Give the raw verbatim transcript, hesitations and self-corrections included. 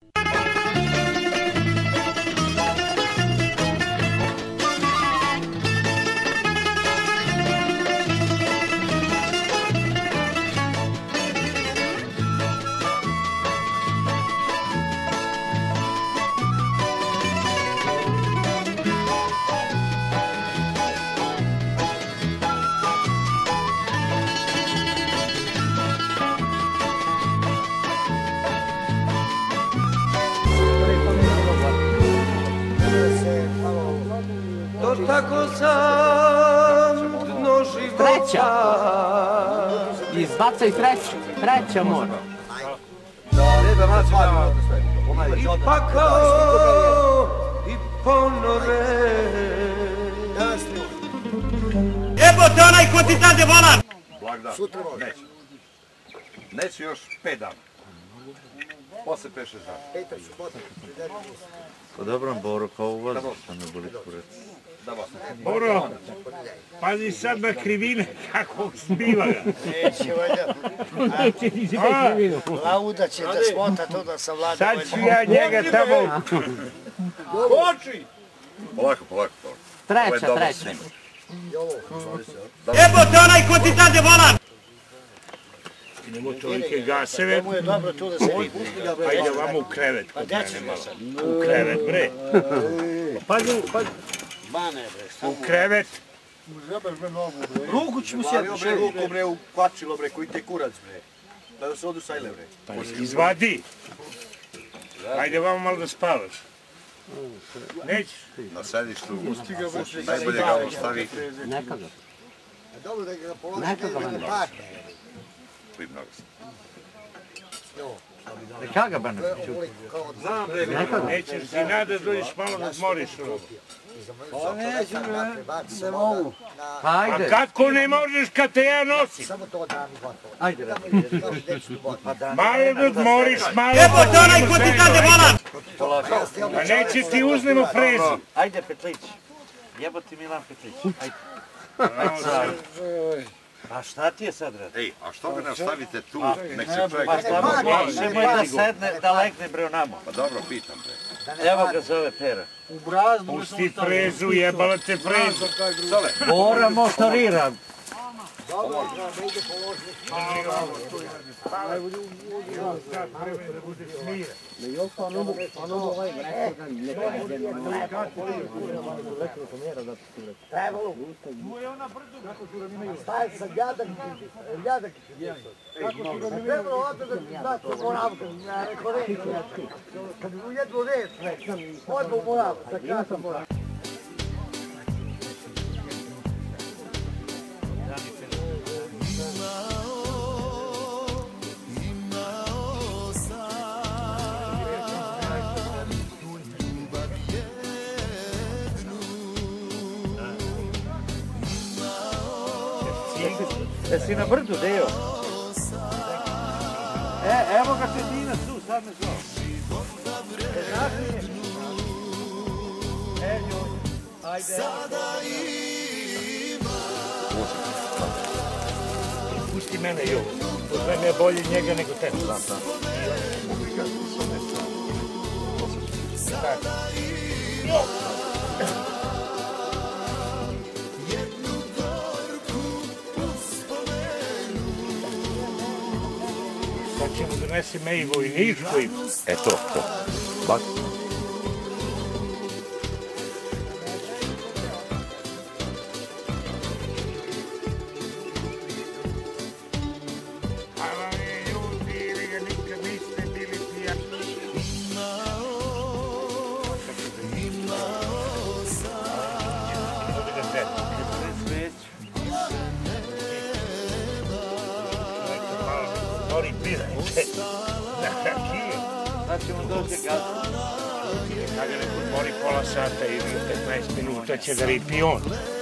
Tako sam dno života. Treća. Izbacaj treću. Treća mora. I pakao i ponore. Jebote onaj ko ti dade volan! Blagdan, neće. Neće još pet dana. Posle pet šest dana. Pa dobro, Boro, kao u vas, da ne boli kurac. Boro, pazi sad na krivine, kako smiva ga. Neće, valjda. Neće ni se krivinu. Lauda će da smota to da savlada. Sad ću ja njega tamo... Koči! Polako, polako, polako. Treća, treća. Jebote onaj ko ti dade volan! Idemo tolike gaseve. Ovo je dobro tu da se vidi. Ajde vamo u krevet, kod mene malo. U krevet, bre. Pazi, pazi. Bane, bre. U krevet. Ruku ću mu sjeti, bre, ruku bre u kvačilo bre, koji te kurac bre. Da se odu sajle bre. Pa izvadi. Ajde vamo malo da spavaš. Nećeš? Na sedištu, najbolje ga ostavi. Neka ga. Dobro da ga položi. Neka ga vane. Koji mnogo sam. Neka ga vane. Znam bre, Nećeš si nada dođeš malo da odmoriš ovo. pa neću bre, ne mogu. A Ajde. kako ne možeš kad te ja nosim? Samo to da mi gotovo. Ajde, radi. Malo da odmoriš, malo... Jebote onaj ko ti dade volan! A neće ti uzmemo frezu. Ajde, Petlić. Jebote Milan Petlić. Ajde. A šta ti je sad rad? Ej, a što ga ne ostavite tu, nek se čovjek... Pa šta mu možemo da sedne, da legne bre onamo. Pa dobro, pitam bre. Evo ga zove Pera. Pusti frezu, jebala te frezu. Sole, Bora motorira. Staje sa ljadak, ljadak. Trebalo ovdje da ti znaš u Moravku, ja rekao reći. Kad bi u jednu reč, odmah u Moravku, sa krasom Moravku. Jesi na brdu, Dejo? E, evo ga Tedina tu, sad me zove. E, znaš li je? E, ljudi, ajde. Pusti mene i ovo. Kod mene je bolje njega nego tebe. Sad ćemo donesi me i vojničku i... e to, to. Bak. Sad ćemo doći gazu. Kada neko odmori pola sata ili petnaest minuta će da ripi on.